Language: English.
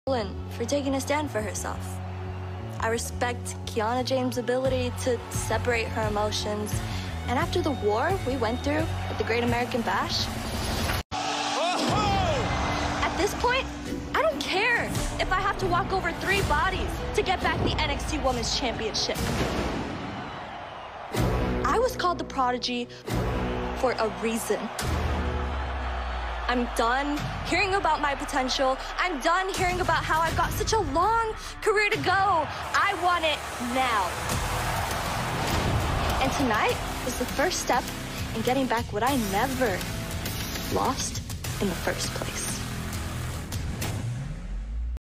for taking a stand for herself. I respect Kiana James' ability to separate her emotions. And after the war we went through at the Great American Bash, at this point, I don't care if I have to walk over 3 bodies to get back the NXT Women's Championship. I was called the Prodigy for a reason. I'm done hearing about my potential. I'm done hearing about how I've got such a long career to go. I want it now. And tonight is the first step in getting back what I never lost in the first place.